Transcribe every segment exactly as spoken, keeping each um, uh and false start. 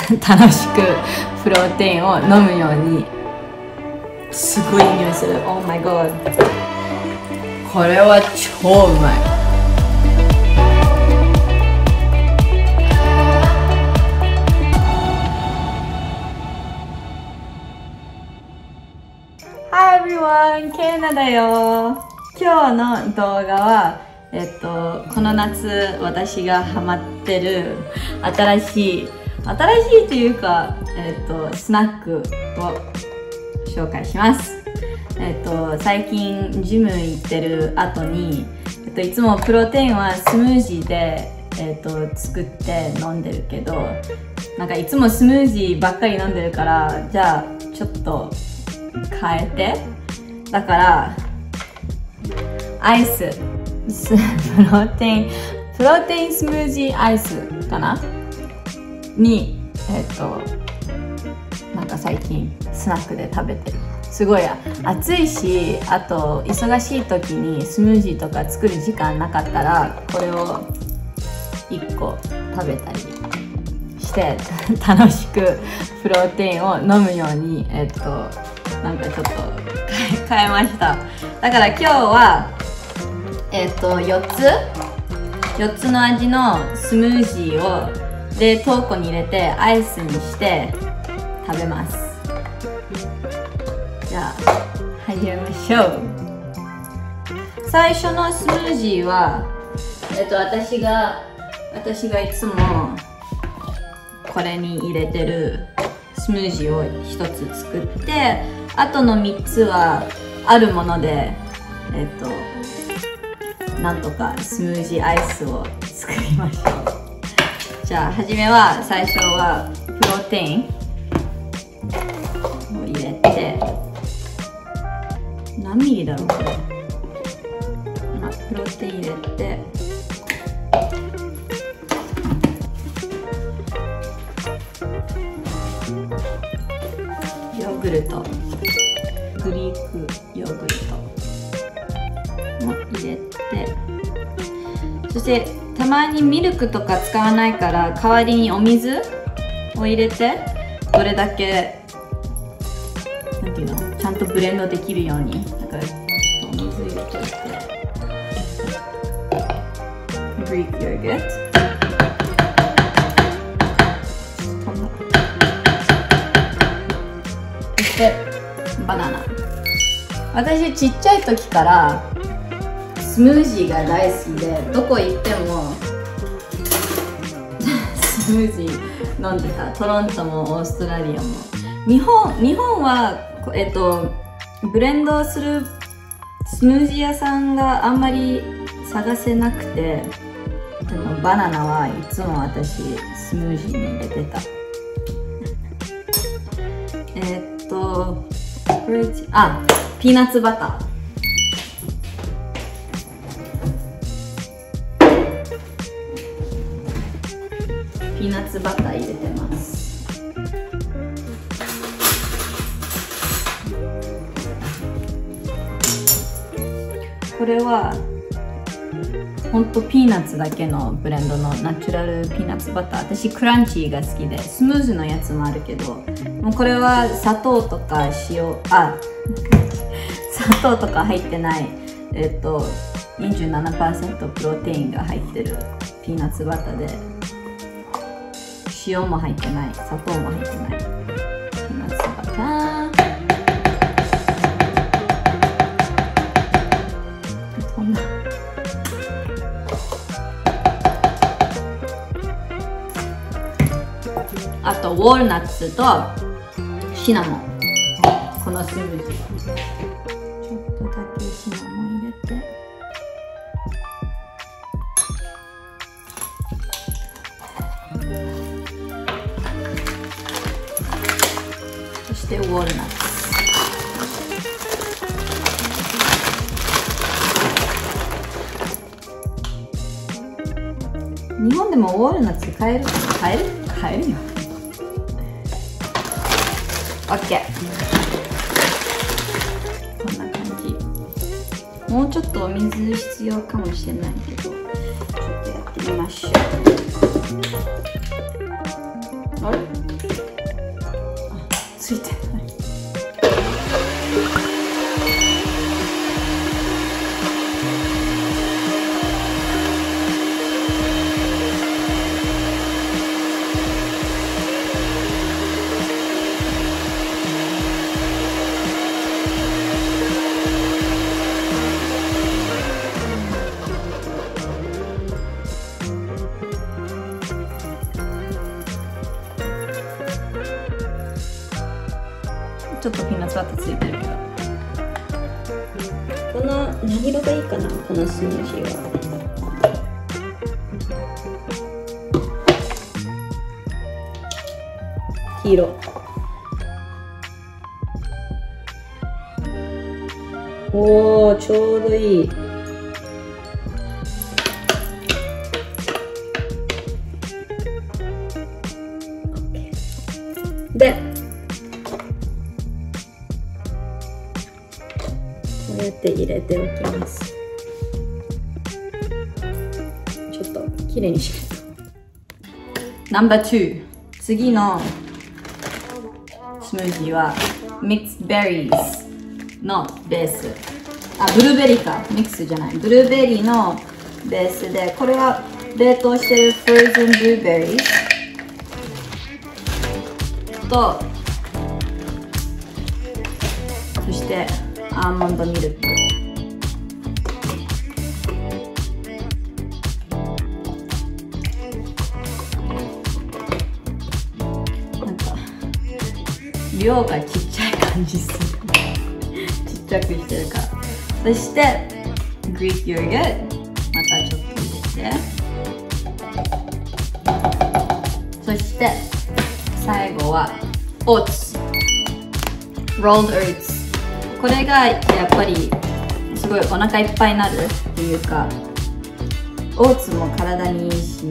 楽しくプロテインを飲むように。すごい匂いする。 Oh my god、 これは超うまい。Hi everyone! ケイナだよ。今日の動画は、えっと、この夏私がハマってる新しい、新しいというか、えっと、スナックを紹介します。えっと、最近ジム行ってる後に、えっと、いつもプロテインはスムージーで、えっと、作って飲んでるけど、なんかいつもスムージーばっかり飲んでるから、じゃあちょっと変えて、だからアイスプロテインプロテインスムージーアイスかなに、えっとなんか最近スナックで食べてる。すごい暑いし、あと忙しい時にスムージーとか作る時間なかったらこれをいっこ食べたりして楽しくプロテインを飲むように、えっとなんかちょっと変えました。だから今日はえっとよっつよっつの味のスムージーを冷凍庫に入れてアイスにして食べます。じゃあ始めましょう。最初のスムージーはえっと私が私がいつもこれに入れてるスムージーをひとつ作って、あとのみっつはあるものでえっとなんとかスムージーアイスを作りましょう。じゃあ初めは最初はプロテインを入れて、何ミリだろうこれ、まあ、プロテイン入れてヨーグルト、グリークヨーグルトも入れて、そしてたまにミルクとか使わないから代わりにお水を入れて、どれだけなんていうの、ちゃんとブレンドできるように、だからお水入れといて、グリークヨーグルト、そしてバナナ。私ちっちゃい時からスムージーが大好きで、どこ行ってもスムージー飲んでた。トロントもオーストラリアも。日本日本はえっとブレンドするスムージー屋さんがあんまり探せなくて、でもバナナはいつも私スムージーに入れてた。えっとあ、ピーナッツバター。ピーナッツバター入れてます。これはほんとピーナッツだけのブレンドのナチュラルピーナッツバター。私クランチーが好きで、スムーズのやつもあるけど、もうこれは砂糖とか塩あ砂糖とか入ってない、えっと にじゅうななパーセント プロテインが入ってるピーナッツバターで、塩も入ってない、砂糖も入ってないピーナッツバター。こんなあとウォールナッツとシナモン、このスムージーちょっとだけシナモン入れて、そしてウォールナッツ。日本でもウォールナッツ買える買える買えるよ。オッケー。こんな感じ。もうちょっとお水必要かもしれないけど、ちょっとやってみましょう。 あれ、あ、ついてない。ちょっとピーナッツバターついてるけど、この何色がいいかな、このスムージーは。黄色。おー、ちょうどいい。で、こうやって入れておきます。ちょっときれいにしないと。ナンバーツー、次のスムージーはミックスベリーズのベース。あ、ブルーベリーか。ミックスじゃない。ブルーベリーのベースで、これは冷凍してるフローズンブルーベリーと、そしてアーモンドミルク。なんか量がちっちゃい感じする。ちっちゃくしてるから。そしてグリークヨーグルト、またちょっと入れて、そして最後はオーツ、ロールドオーツ。これがやっぱりすごいお腹いっぱいになるっていうか、オーツも体にいいし、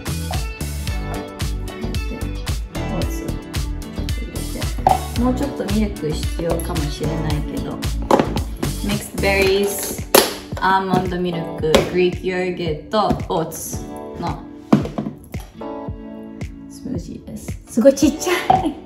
オーツ入れて、もうちょっとミルク必要かもしれないけど、ミックスベリーズ、アーモンドミルク、グリークヨーグルト、オーツのスムージーです。すごいちっちゃい。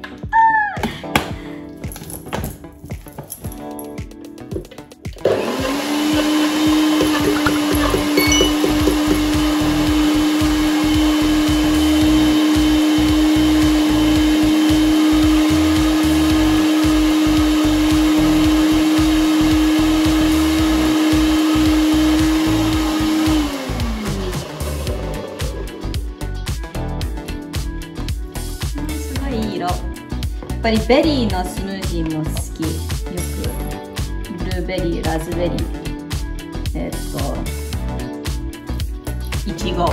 やっぱりベリーのスムージーも好き。よくブルーベリー、ラズベリー、えっといちご、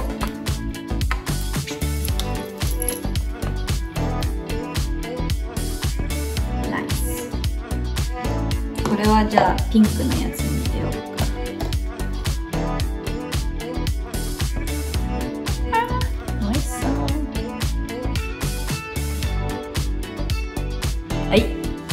ナイス。これはじゃあピンクのやつに入れようか。おいしそう。はい、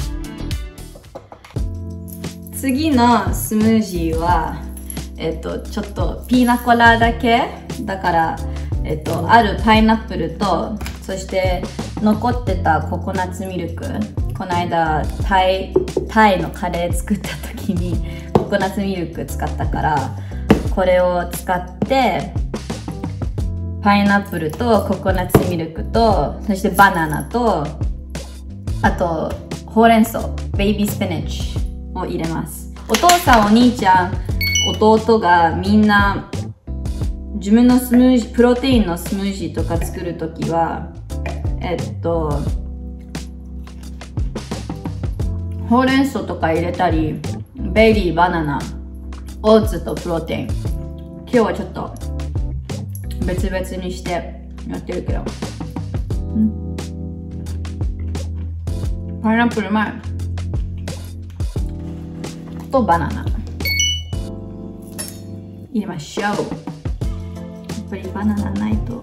次のスムージーは、えっと、ちょっとピーナコラーダ系だから、えっと、あるパイナップルと、そして残ってたココナッツミルク。この間タイ、タイのカレー作った時にココナッツミルク使ったから、これを使ってパイナップルとココナッツミルクと、そしてバナナと、あとほうれん草、ベイビースピナッチを入れます。お父さん、お兄ちゃん、弟がみんな自分のスムージー、プロテインのスムージーとか作るときは、えっとほうれん草とか入れたり、ベリー、バナナ、オーツとプロテイン。今日はちょっと別々にしてやってるけど、うん、パイナップル前とバナナ入れましょう。やっぱりバナナないと。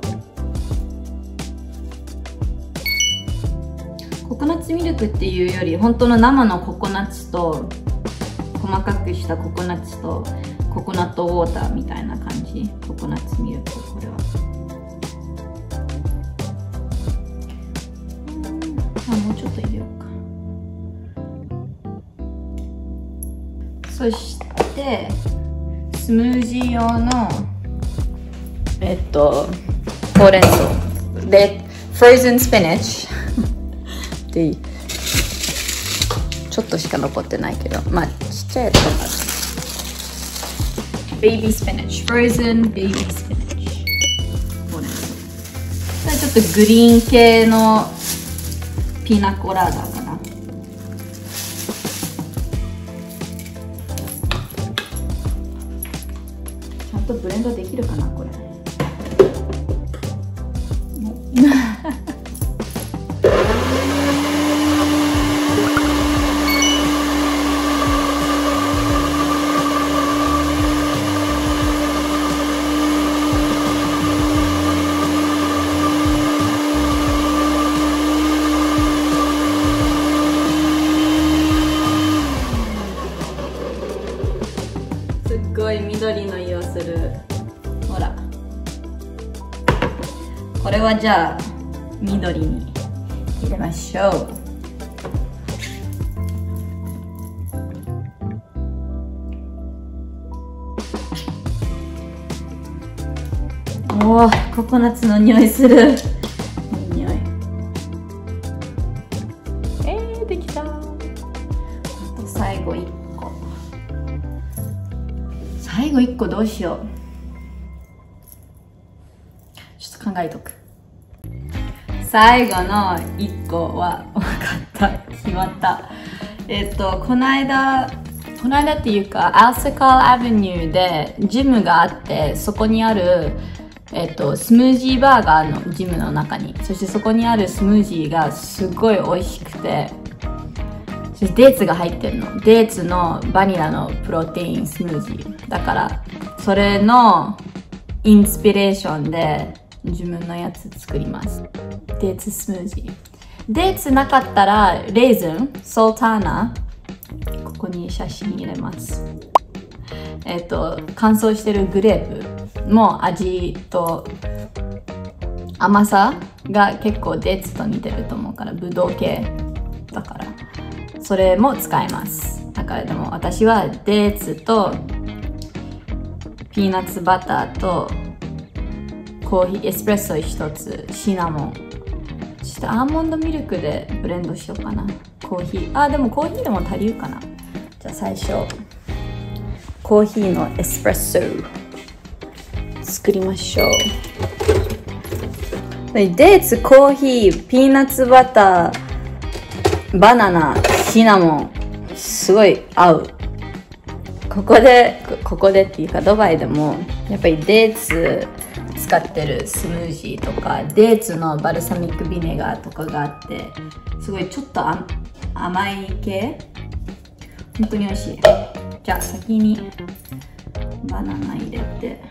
ココナッツミルクっていうより、本当の生のココナッツと細かくしたココナッツとココナットウォーターみたいな感じ。ココナッツミルク、これはそしてスムージー用のえっとほうれん草で frozen spinach でちょっとしか残ってないけど、まあちっちゃいやつだからベイビースピナッチ frozen ベイビースピナッチほうれん草。ちょっとグリーン系のピーナコラーダかな。ちゃんとブレンドできるかなこれ。すっごい緑の色する。ほらこれはじゃあ緑に入れましょう。おお、ココナッツの匂いする。いい匂い。えー、できた。あと最後いっこ。最後いっこどうしよう。ちょっと考えとく。最後のいっこは分かった。決まった。えっとこの間この間っていうかアルセカルアベニューでジムがあって、そこにあるえっとスムージーバーがあるの、ジムの中に。そしてそこにあるスムージーがすごい美味しくて、そしてデーツが入ってるの。デーツのバニラのプロテインスムージーだから、それのインスピレーションで自分のやつ作ります。デーツスムージー。デーツなかったらレーズン、ソルターナ、ここに写真入れます。えっと乾燥してるグレープも味と甘さが結構デーツと似てると思うから、ブドウ系だからそれも使えます。だからでも私はデーツとピーナッツバターとコーヒー、エスプレッソ一つ、シナモン、ちょっとアーモンドミルクでブレンドしようかな。コーヒー、あ、でもコーヒーでも足りるかな。じゃあ最初コーヒーのエスプレッソ作りましょう。デーツ、コーヒー、ピーナッツバター、バナナ、シナモン、すごい合う。ここでここでっていうかドバイでもやっぱりデーツ使ってるスムージーとか、デーツのバルサミックビネガーとかがあって、すごいちょっとあ甘い系、本当に美味しい。じゃあ先にバナナ入れて、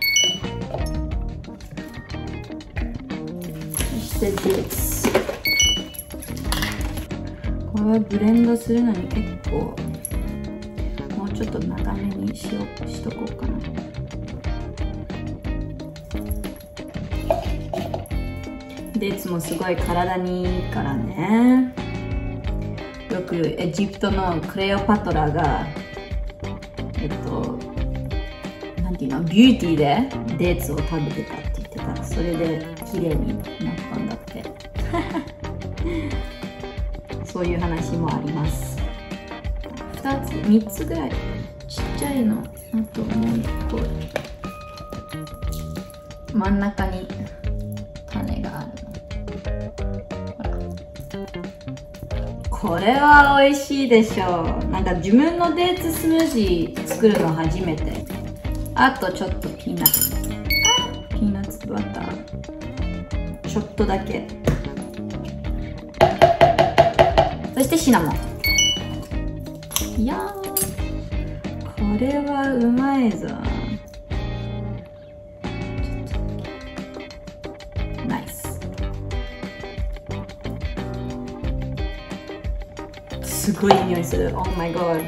そしてデーツ、これはブレンドするのに結構もうちょっと長めにしようしとこうかな。デーツもすごい体にいいからね。よくエジプトのクレオパトラがえっとなんていうの、ビューティーでデーツを食べてたって言ってた。それで綺麗になったんだってそういう話もあります。ふたつみっつぐらいちっちゃいの、あともういっこ真ん中に種があるの。これは美味しいでしょう。なんか自分のデーツスムージー作るの初めて。あとちょっとピーナッツピーナッツバターちょっとだけ、そしてシナモン。いやー、これはうまいぞ。ナイス。すごい匂いする。Oh my god。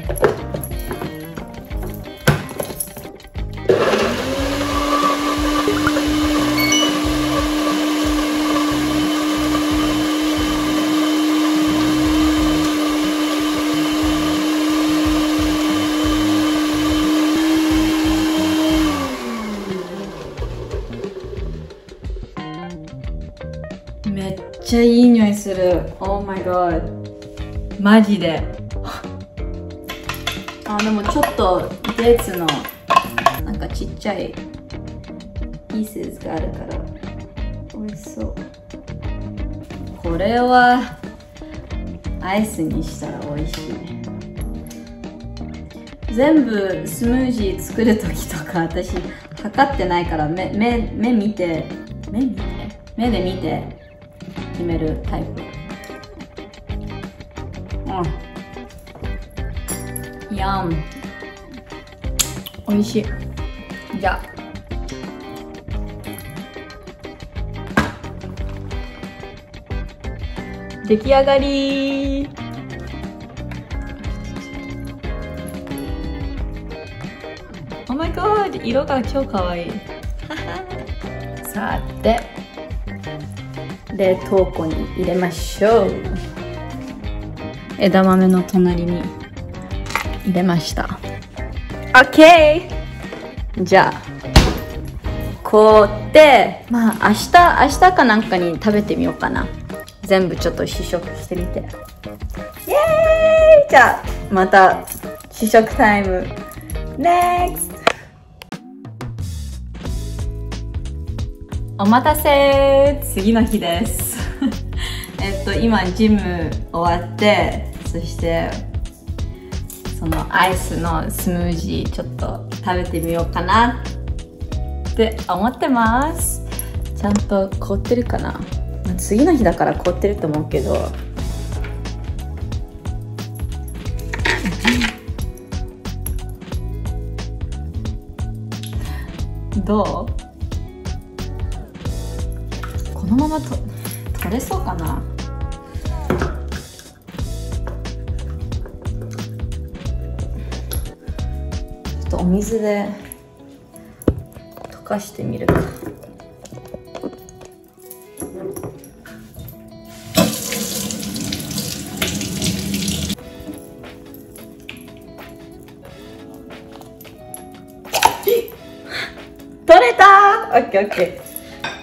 する。 Oh my god マジであ、でもちょっとデーツのなんかちっちゃいピースがあるから美味しそう。これはアイスにしたら美味しい。全部スムージー作るときとか私測ってないから目、目、目見て目見て目で見て決めるタイプ。うん。やん。美味しい。じゃあ。出来上がり。Oh my god 色が超かわいいさて冷凍庫に入れましょう。枝豆の隣に入れました。 OK じゃあこうってまあ明日明日かなんかに食べてみようかな。全部ちょっと試食してみて。イエーイ。じゃあまた試食タイム NEXT。お待たせ。次の日ですえっと今ジム終わってそしてそのアイスのスムージーちょっと食べてみようかなって思ってます。ちゃんと凍ってるかな。次の日だから凍ってると思うけどどう？このままと取れそうかな。ちょっとお水で溶かしてみるか。取れたー。オッケーオッケー。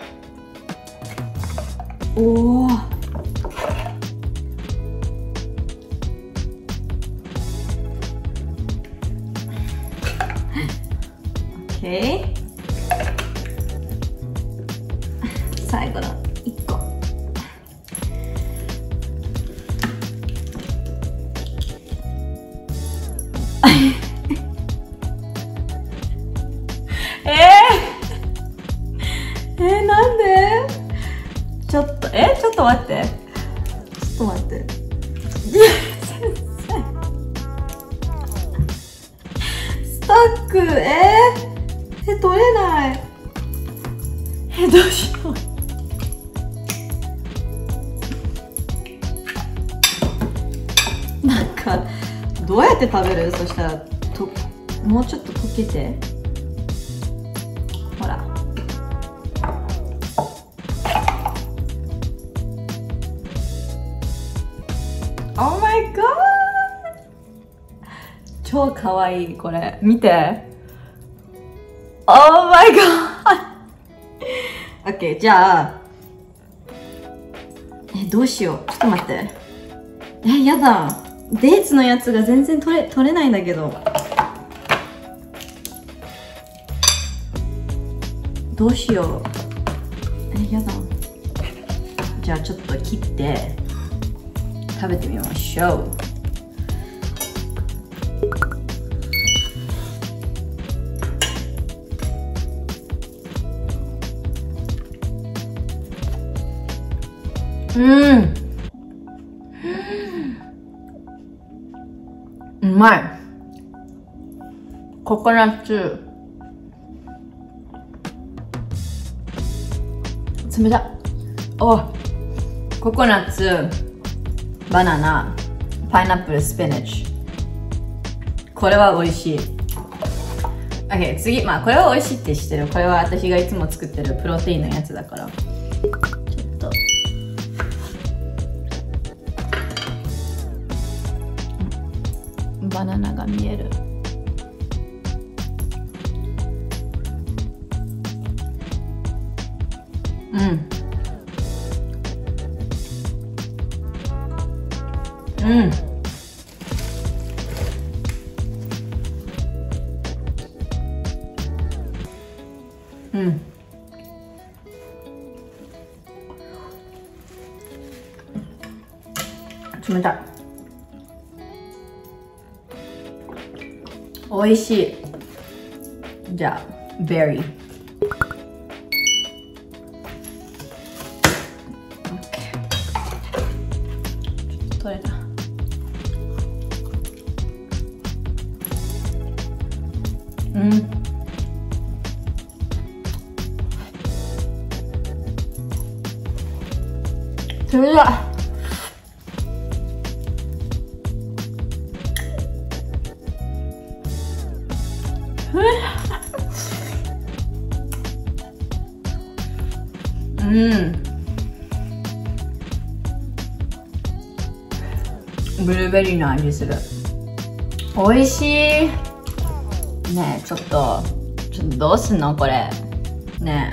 おお。オッケー。最後のいっこ。えー、えー、なんで？ちょっと、え、ちょっと待って。ちょっと待って。スタック、えー、え、取れない。え、どうしよう。なんか、どうやって食べる？そしたら、と、もうちょっと溶けて。ほら。Oh my god 超かわいい。これ見て。 Oh my god OK じゃあえどうしよう。ちょっと待って。えやだ。デーツのやつが全然取れ取れないんだけど。どうしよう。えやだ。じゃあちょっと切って食べてみましょう。うん、うまい。ココナッツ冷たっ。おココナッツバナナ、パイナップル、スピナッチ。これは美味しい。OK、次、まあこれは美味しいって知ってる。これは私がいつも作ってるプロテインのやつだから。ちょっと。バナナが見える。うん。 うんうん冷たい。おいしい。じゃあベリー。取れた。うん。冷たい。うん。ブルーベリーの味する。おいしい。ねえ、ちょっと、ちょっとどうすんのこれ。ね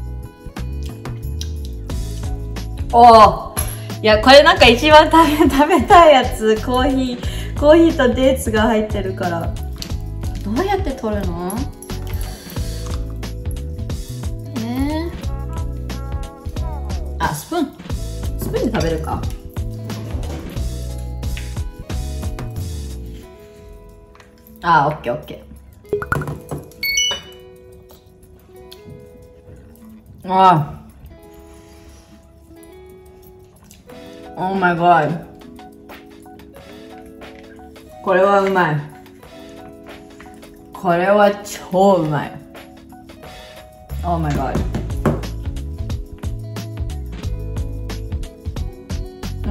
え。おお。いや、これなんか一番食べ、食べたいやつ。コーヒー、コーヒーとデーツが入ってるから。どうやって取るの？えー、あ、スプーン。スプーンで食べるか。あ、オッケーオッケー。ああ。Oh my god。これはうまい。これは超うまい。Oh my god。うん。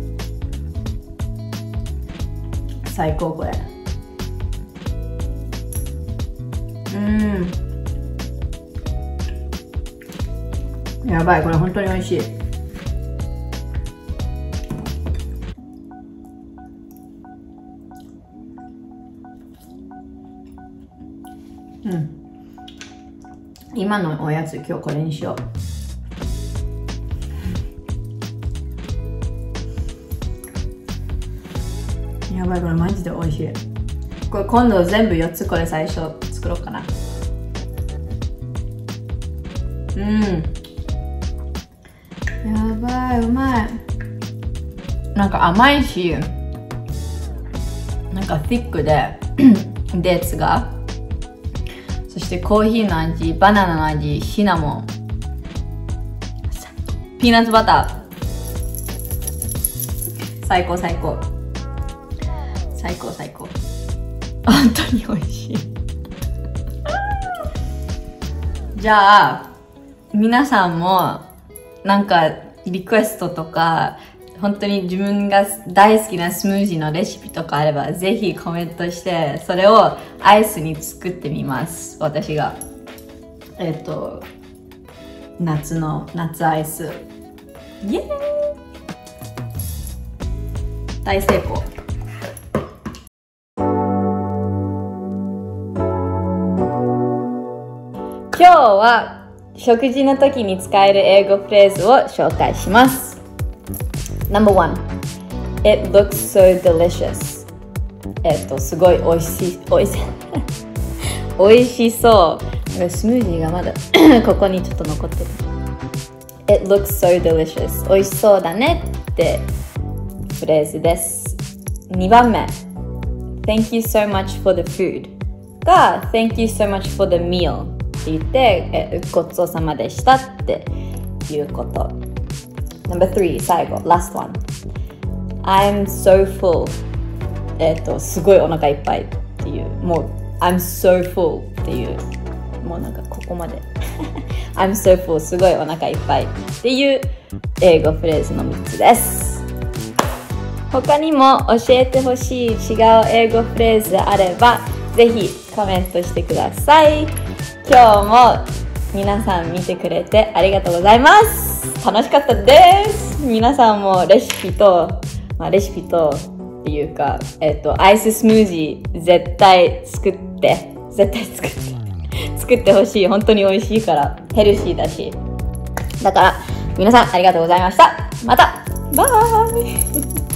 最高これ。うん。やばい、これ本当に美味しい。うん。今のおやつ、今日これにしよう。やばい、これマジで美味しい。これ今度全部よっつこれ最初作ろうかな。うん。やばい、うまい。なんか甘いし、なんかティックでデーツが、そしてコーヒーの味、バナナの味、シナモン、ピーナッツバター。最高最高。最高最高。本当に美味しい。じゃあ皆さんもなんかリクエストとか本当に自分が大好きなスムージーのレシピとかあればぜひコメントしてそれをアイスに作ってみます。私がえっと夏の夏アイスイエーイ大成功。今日は食事の時に使える英語フレーズを紹介します。ナンバーワン It looks so delicious。 えっとすごい美味しい美味しい美味しそう。スムージーがまだここにちょっと残ってる。 It looks so delicious。 美味しそうだねってフレーズです。にばんめ Thank you so much for the food が Thank you so much for the mealって言ってえごちそうさまでしたっていうこと。 ナンバースリー 最後 Last one I'm so full えっとすごいお腹いっぱいっていうもう I'm so full っていうもうなんかここまでI'm so full すごいお腹いっぱいっていう英語フレーズのみっつです。他にも教えてほしい違う英語フレーズあればぜひコメントしてください。今日も皆さん見てくれてありがとうございます。楽しかったです。皆さんもレシピと、まあ、レシピとっていうか、えっと、アイススムージー絶対作って絶対作って作ってほしい。本当に美味しいからヘルシーだしだから皆さんありがとうございました。またバイ